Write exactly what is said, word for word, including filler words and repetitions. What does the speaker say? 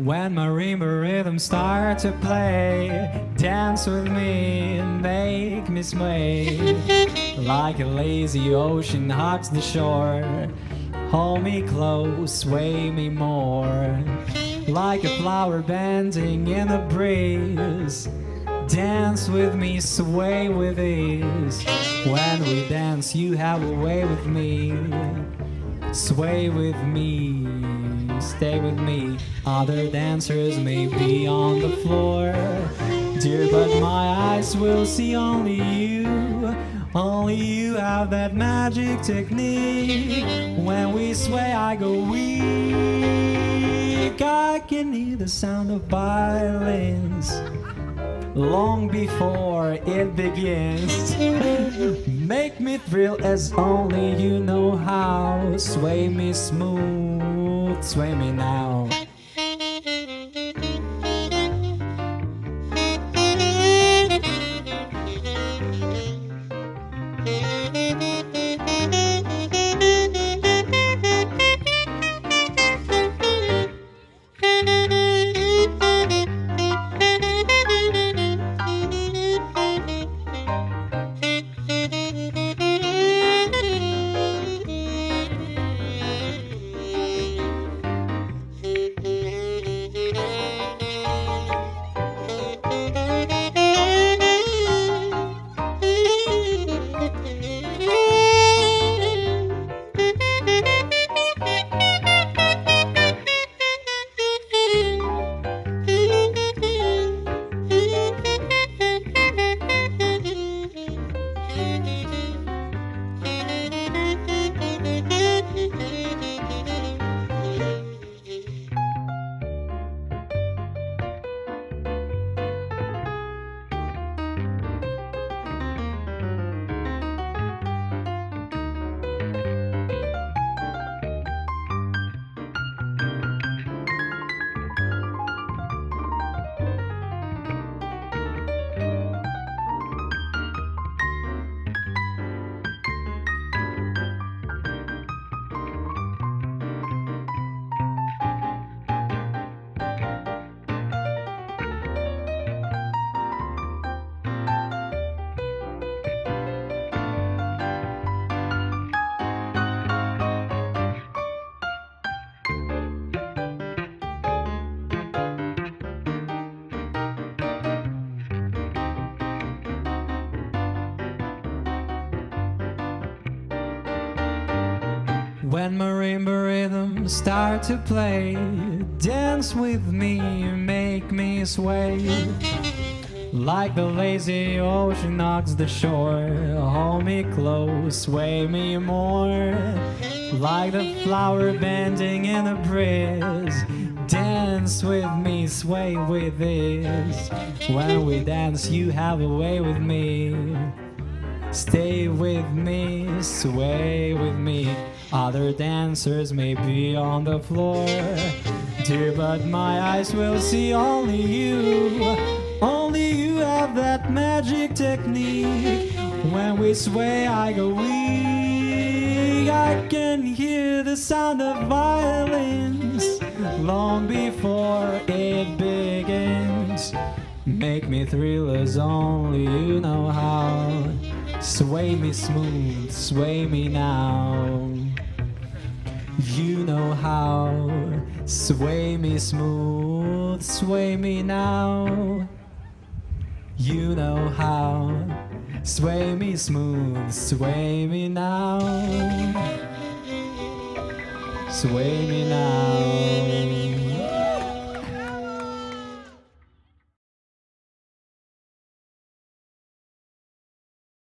When marimba rhythms start to play, dance with me and make me sway. Like a lazy ocean hugs the shore, hold me close, sway me more. Like a flower bending in the breeze, dance with me, sway with ease. When we dance, you have a way with me. Sway with me, stay with me. Other dancers may be on the floor, dear, but my eyes will see only you. Only you have that magic technique. When we sway, I go weak. I can hear the sound of violins long before it begins. Make me thrill as only you know how. Sway me smooth, sway me now. When marimba rhythms start to play, dance with me, make me sway. Like the lazy ocean hugs the shore, hold me close, sway me more. Like the flower bending in the breeze, dance with me, sway with ease. When we dance, you have a way with me. Stay with me, sway with me. Other dancers may be on the floor, dear, but my eyes will see only you. Only you have that magic technique. When we sway, I go weak. I can hear the sound of violins long before it begins. Make me thrill as only you know how. Sway me smooth, sway me now. You know how. Sway me smooth, sway me now. You know how. Sway me smooth, sway me now. Sway me now.